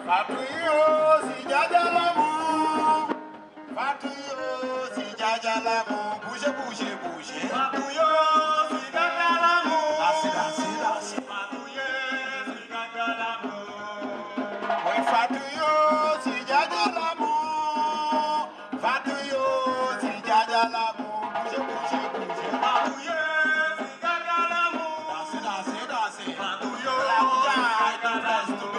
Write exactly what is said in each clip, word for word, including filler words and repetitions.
Fatuyo si jaja l'amour. Fatuyo si jaja l'amour. Bougez, bougez, bougez. Fatuyo si jaja l'amour. Dansez, dansez, dansez. Fatuyo si jaja l'amour. Oui, Fatuyo si jaja l'amour. Fatuyo si jaja l'amour. Bougez, bougez, bougez. Fatuyo si jaja l'amour. Dansez, dansez, dansez. Fatuyo la jaja l'amour.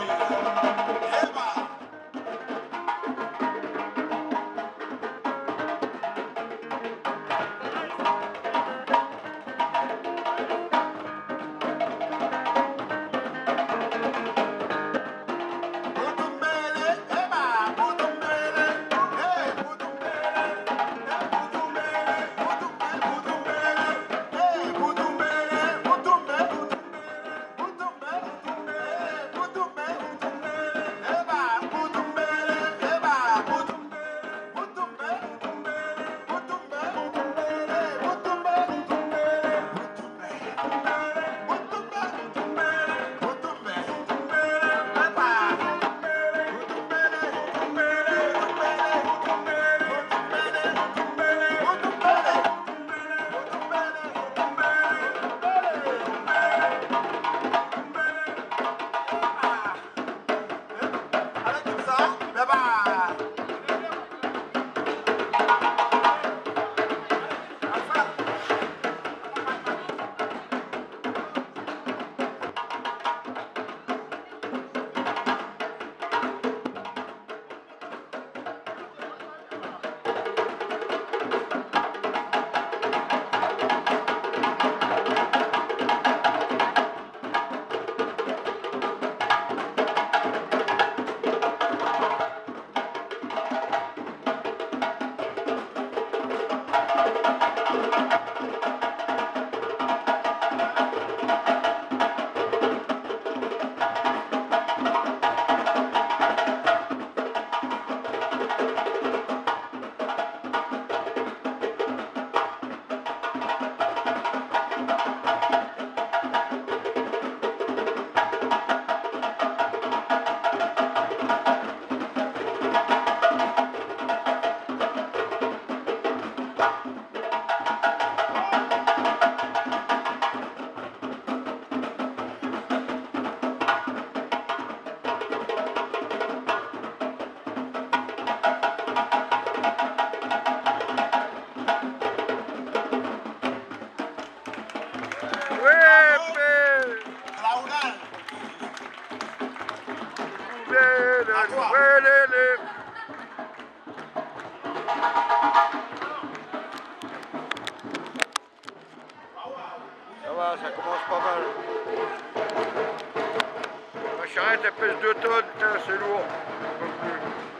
Ça va, ça commence pas mal. Ma charrette elle pèse deux tonnes, c'est lourd.